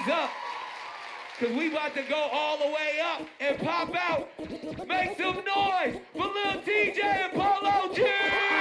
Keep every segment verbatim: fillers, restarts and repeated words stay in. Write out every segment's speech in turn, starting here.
hands up. Cause we about to go all the way up and pop out. Make some noise for Lil T J and Polo G!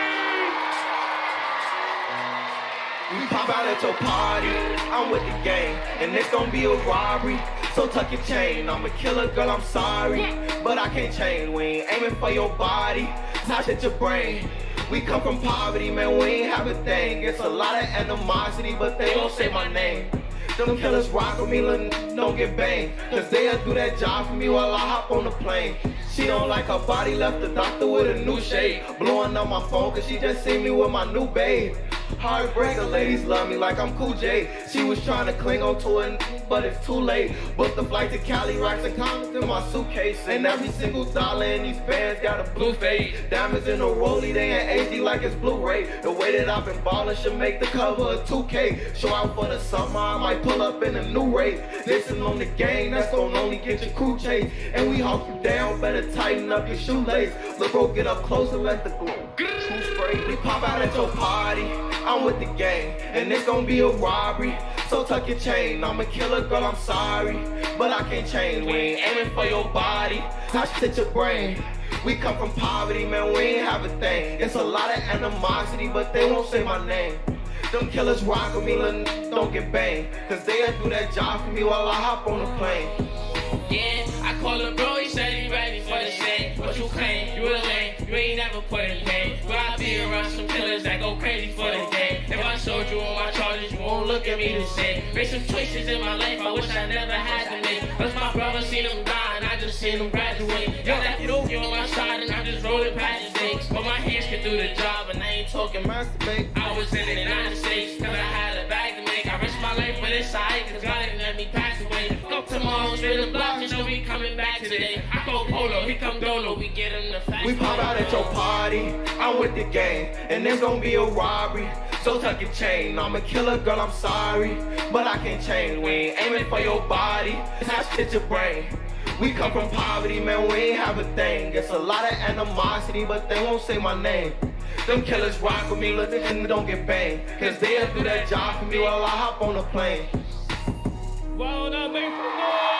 We pop out at your party, I'm with the gang, and it's gonna be a robbery. So tuck your chain, I'm a killer, girl, I'm sorry, but I can't change. We ain't aiming for your body, touch at your brain. We come from poverty, man, we ain't have a thing. It's a lot of animosity, but they don't say my name. Them killers rock with me, little don't get banged. Cause they'll do that job for me while I hop on the plane. She don't like her body, left the doctor with a new shade. Blowing up my phone cause she just seen me with my new babe. Heartbreaker, ladies love me like I'm Cool J. She was trying to cling on to it, but it's too late. Booked the flight to Cali, racks and condoms in my suitcase. And every single dollar in these bands got a blue fade. Diamonds in a rollie, they in H D like it's Blu-ray. The way that I've been ballin' should make the cover of two K. Show out for the summer, I might pull up in a new race. Listen on the gang, that's gonna only get your crew chase. And we hawk you down, better tighten up your shoelace. Look, bro, get up close and let the true spray. We pop out at your party, I'm with the gang, and it's gonna be a robbery. So tuck your chain, I'm a killer, girl, I'm sorry, but I can't change. We ain't aiming for your body, touch hit your brain. We come from poverty, man, we ain't have a thing. It's a lot of animosity, but they won't say my name. Them killers rock with me, little don't get banged. Cause they'll do that job for me while I hop on the plane. Yeah, I call him bro, he said he ready for the shit. What you claim? You a lame, you ain't never put in pain. But I be around some killers that go crazy for the day. If I showed you all my charges, you won't look at me the same. Made some choices in my life I wish I never had to make. Cause my brother seen them die and I just seen them graduate. Yo, that dope, you on my side and I just rolling past the stakes. But my hands can do the job and I ain't talking masturbate. I was in the United States cause I had a bag to make. I risked my life, but it's alright cause God didn't let me pass away. Go tomorrow, straight the block, and we coming back today. I go Polo, he come Dolo, we get him the facts. We pop out at your party, I'm with the gang, and there's gonna be a robbery. So tuck your chain, I'm a killer, girl, I'm sorry, but I can't change. We ain't aiming for your body, touch hit your brain. We come from poverty, man, we ain't have a thing. It's a lot of animosity, but they won't say my name. Them killers rock with me, look, and don't get banged. Cause they'll do that job for me while I hop on the plane. Well, now make some noise!